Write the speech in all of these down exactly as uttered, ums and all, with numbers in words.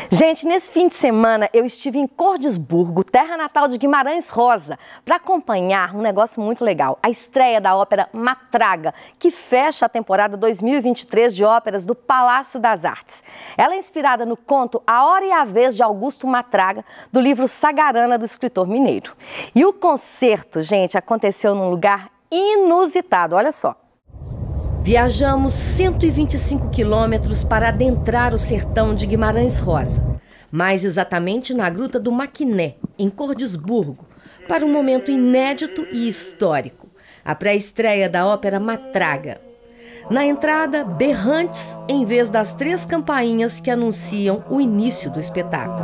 Gente, nesse fim de semana eu estive em Cordisburgo, terra natal de Guimarães Rosa, para acompanhar um negócio muito legal, a estreia da ópera Matraga, que fecha a temporada dois mil e vinte e três de óperas do Palácio das Artes. Ela é inspirada no conto A Hora e a Vez de Augusto Matraga, do livro Sagarana, do escritor mineiro. E o concerto, gente, aconteceu num lugar inusitado, olha só. Viajamos cento e vinte e cinco quilômetros para adentrar o sertão de Guimarães Rosa, mais exatamente na Gruta do Maquiné, em Cordisburgo, para um momento inédito e histórico, a pré-estreia da ópera Matraga. Na entrada, berrantes em vez das três campainhas que anunciam o início do espetáculo.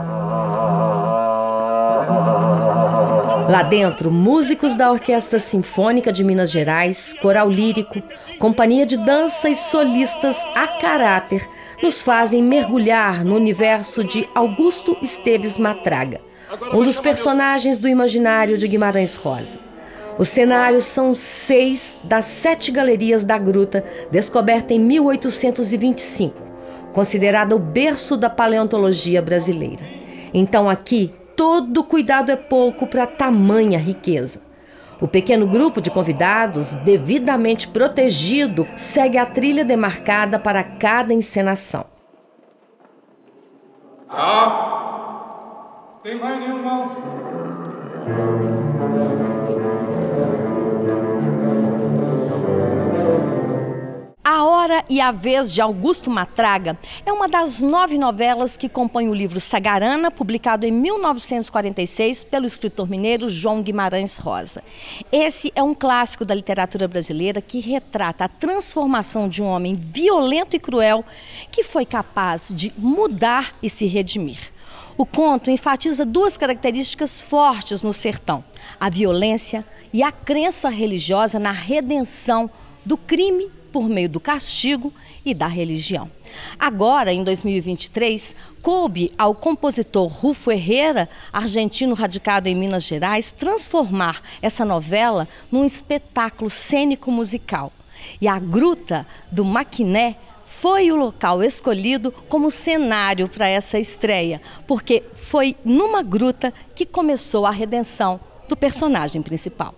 Lá dentro, músicos da Orquestra Sinfônica de Minas Gerais, coral lírico, companhia de dança e solistas a caráter nos fazem mergulhar no universo de Augusto Esteves Matraga, um dos personagens do imaginário de Guimarães Rosa. Os cenários são seis das sete galerias da gruta, descoberta em mil oitocentos e vinte e cinco, considerada o berço da paleontologia brasileira. Então aqui, todo cuidado é pouco para tamanha riqueza. O pequeno grupo de convidados, devidamente protegido, segue a trilha demarcada para cada encenação. Ah, tem mais nenhum não. A Hora e a Vez de Augusto Matraga é uma das nove novelas que compõem o livro Sagarana, publicado em mil novecentos e quarenta e seis pelo escritor mineiro João Guimarães Rosa. Esse é um clássico da literatura brasileira que retrata a transformação de um homem violento e cruel que foi capaz de mudar e se redimir. O conto enfatiza duas características fortes no sertão: a violência e a crença religiosa na redenção do crime por meio do castigo e da religião. Agora, em dois mil e vinte e três, coube ao compositor Rufo Herrera, argentino radicado em Minas Gerais, transformar essa novela num espetáculo cênico-musical. E a Gruta do Maquiné foi o local escolhido como cenário para essa estreia, porque foi numa gruta que começou a redenção do personagem principal.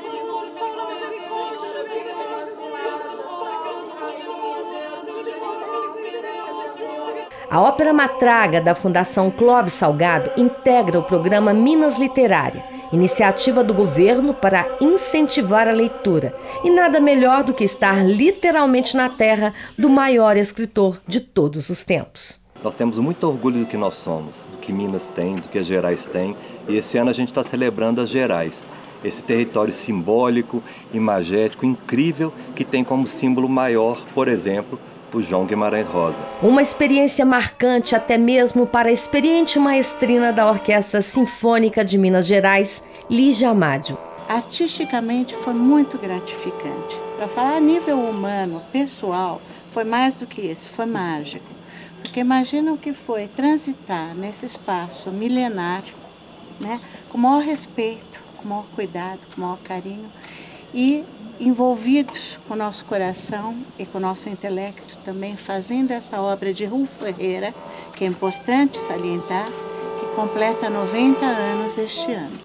A Ópera Matraga, da Fundação Clóvis Salgado, integra o programa Minas Literária, iniciativa do governo para incentivar a leitura. E nada melhor do que estar literalmente na terra do maior escritor de todos os tempos. Nós temos muito orgulho do que nós somos, do que Minas tem, do que as Gerais têm. E esse ano a gente está celebrando as Gerais. Esse território simbólico, imagético, incrível, que tem como símbolo maior, por exemplo, o João Guimarães Rosa. Uma experiência marcante até mesmo para a experiente maestrina da Orquestra Sinfônica de Minas Gerais, Lígia Amádio. Artisticamente foi muito gratificante. Para falar a nível humano, pessoal, foi mais do que isso, foi mágico. Porque imagina o que foi transitar nesse espaço milenário, né, com o maior respeito, com o maior cuidado, com o maior carinho, e envolvidos com o nosso coração e com o nosso intelecto também, fazendo essa obra de Rufo Herrera, que é importante salientar, que completa noventa anos este ano.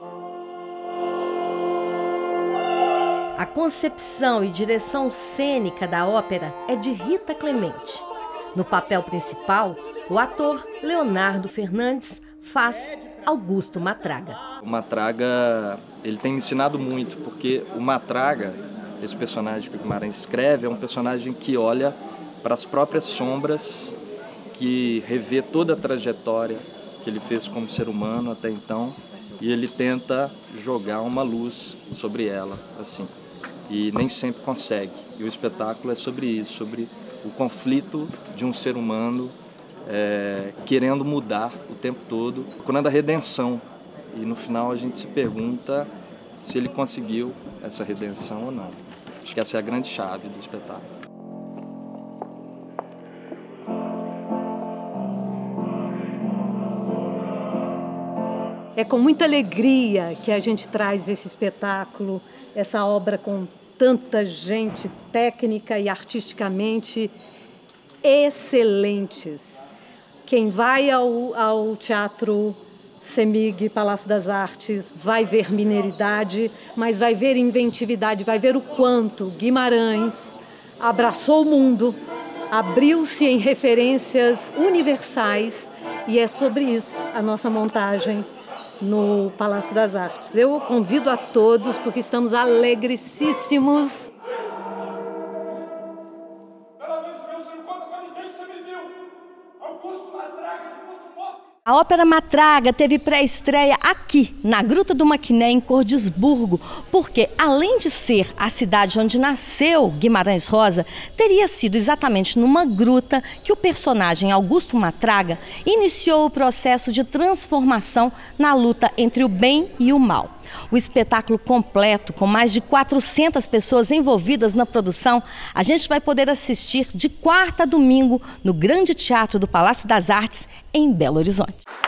A concepção e direção cênica da ópera é de Rita Clemente. No papel principal, o ator Leonardo Fernandes faz Augusto Matraga. O Matraga, ele tem me ensinado muito, porque o Matraga, esse personagem que o Guimarães escreve, é um personagem que olha para as próprias sombras, que revê toda a trajetória que ele fez como ser humano até então, e ele tenta jogar uma luz sobre ela, assim, e nem sempre consegue. E o espetáculo é sobre isso, sobre o conflito de um ser humano é, querendo mudar o tempo todo, procurando a redenção. E no final a gente se pergunta se ele conseguiu essa redenção ou não. Acho que essa é a grande chave do espetáculo. É com muita alegria que a gente traz esse espetáculo, essa obra com tanta gente técnica e artisticamente excelentes. Quem vai ao, ao Teatro CEMIG, Palácio das Artes, vai ver mineridade, mas vai ver inventividade, vai ver o quanto Guimarães abraçou o mundo, abriu-se em referências universais, e é sobre isso a nossa montagem no Palácio das Artes. Eu convido a todos, porque estamos alegrecíssimos. A ópera Matraga teve pré-estreia aqui, na Gruta do Maquiné, em Cordisburgo, porque, além de ser a cidade onde nasceu Guimarães Rosa, teria sido exatamente numa gruta que o personagem Augusto Matraga iniciou o processo de transformação na luta entre o bem e o mal. O espetáculo completo, com mais de quatrocentas pessoas envolvidas na produção, a gente vai poder assistir de quarta a domingo no Grande Teatro do Palácio das Artes, em Belo Horizonte.